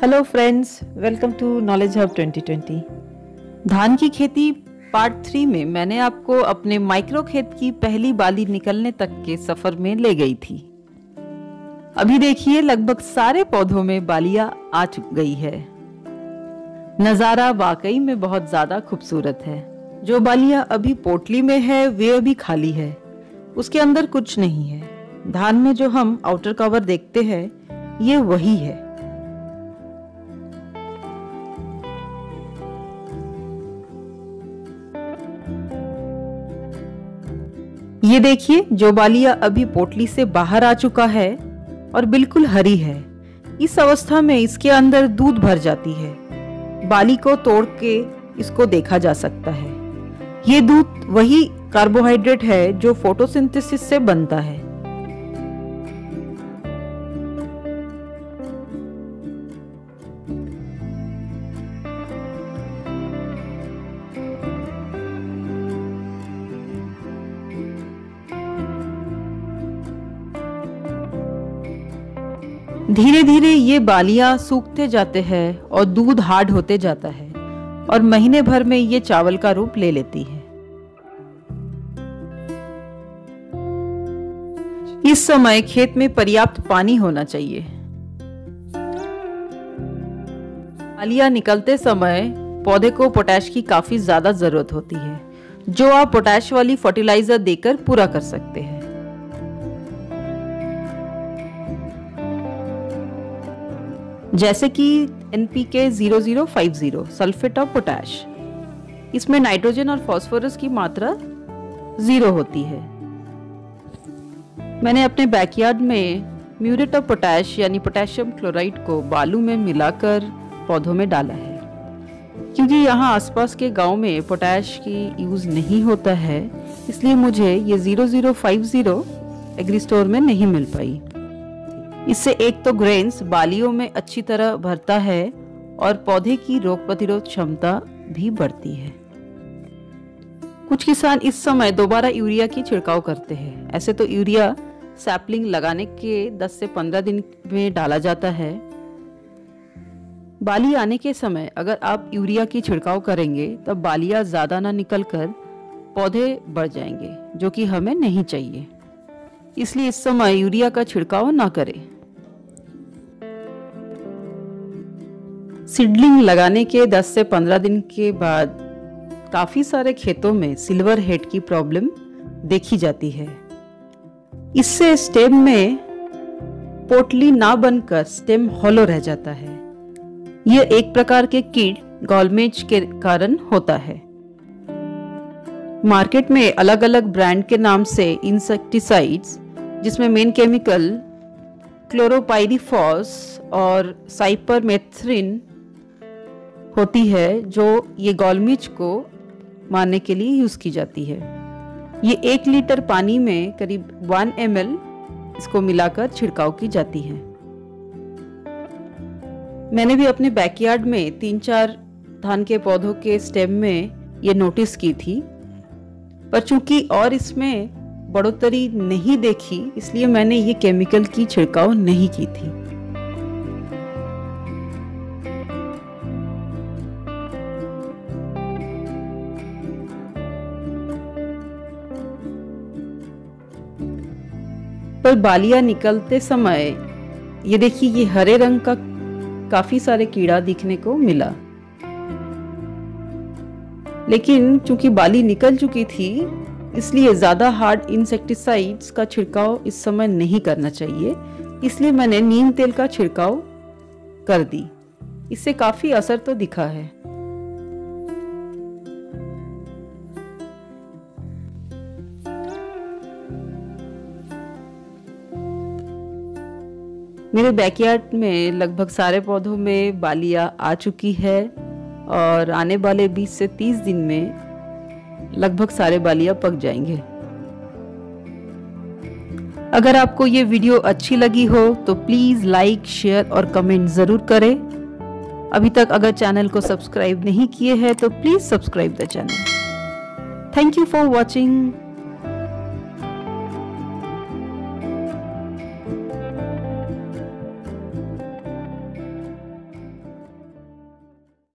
Hello friends, welcome to knowledge hub 2020। धान की खेती पार्ट 3 में मैंने आपको अपने माइक्रो खेत की पहली बाली निकलने तक के सफर में ले गई थी। अभी देखिए लगभग सारे पौधों में बालियां आ गई है। नज़ारा वाकई में बहुत ज़्यादा खूबसूरत है। जो बालियां अभी पोटली में है वे अभी खाली है, उसके अंदर कुछ नहीं है। धान में जो हम आउटर कवर देखते हैं ये वही है। ये देखिए जो बालियां अभी पोटली से बाहर आ चुका है और बिल्कुल हरी है। इस अवस्था में इसके अंदर दूध भर जाती है। बाली को तोड़ के इसको देखा जा सकता है। ये दूध वही कार्बोहाइड्रेट है जो फोटोसिंथेसिस से बनता है। धीरे धीरे ये बालियां सूखते जाते हैं और दूध हार्ड होते जाता है और महीने भर में ये चावल का रूप ले लेती है। इस समय खेत में पर्याप्त पानी होना चाहिए। बालियां निकलते समय पौधे को पोटैश की काफी ज्यादा जरूरत होती है, जो आप पोटैश वाली फर्टिलाइजर देकर पूरा कर सकते हैं। जैसे कि NPK 0050 सल्फेट ऑफ पोटैश। इसमें नाइट्रोजन और फास्फोरस की मात्रा 0 होती है। मैंने अपने बैकयार्ड में म्यूरेट ऑफ पोटैश यानी पोटेशियम क्लोराइड को बालू में मिलाकर पौधों में डाला है। क्योंकि यहाँ आसपास के गांव में पोटैश की यूज नहीं होता है, इसलिए मुझे ये 0050 एग्री स्टोर में नहीं मिल पाई। इससे एक तो ग्रेन्स बालियों में अच्छी तरह भरता है और पौधे की रोग प्रतिरोध क्षमता भी बढ़ती है। कुछ किसान इस समय दोबारा यूरिया की छिड़काव करते हैं। ऐसे तो यूरिया सैपलिंग लगाने के 10 से 15 दिन में डाला जाता है। बाली आने के समय अगर आप यूरिया की छिड़काव करेंगे तब बालियां ज्यादा ना निकलकर पौधे बढ़ जाएंगे, जो कि हमें नहीं चाहिए। इसलिए इस समय यूरिया का छिड़काव ना करें। सीडलिंग लगाने के 10 से 15 दिन के बाद काफी सारे खेतों में सिल्वर हेड की प्रॉब्लम देखी जाती है। इससे स्टेम में पोटली ना बनकर स्टेम हॉलो रह जाता है। यह एक प्रकार के कीट गॉलमेज के कारण होता है। मार्केट में अलग अलग ब्रांड के नाम से इंसेक्टिसाइड्स, जिसमें मेन केमिकल क्लोरोपाइरीफॉस और साइपरमेथ्रिन होती है, जो ये गॉलमिच को मारने के लिए यूज की जाती है। ये 1 लीटर पानी में करीब 1 ml इसको मिलाकर छिड़काव की जाती है। मैंने भी अपने बैकयार्ड में 3-4 धान के पौधों के स्टेम में ये नोटिस की थी, पर चूंकि और इसमें बढ़ोतरी नहीं देखी, इसलिए मैंने ये केमिकल की छिड़काव नहीं की थी। पर बालियां निकलते समय ये देखिए, ये हरे रंग का काफी सारे कीड़ा दिखने को मिला। लेकिन चूंकि बाली निकल चुकी थी, इसलिए ज्यादा हार्ड इंसेक्टिसाइड्स का छिड़काव इस समय नहीं करना चाहिए। इसलिए मैंने नीम तेल का छिड़काव कर दी। इससे काफी असर तो दिखा है। मेरे बैकयार्ड में लगभग सारे पौधों में बालियां आ चुकी है और आने वाले 20 से 30 दिन में लगभग सारे बालियां पक जाएंगे। अगर आपको ये वीडियो अच्छी लगी हो तो प्लीज लाइक, शेयर और कमेंट जरूर करें। अभी तक अगर चैनल को सब्सक्राइब नहीं किए हैं तो please subscribe the channel. Thank you for watching.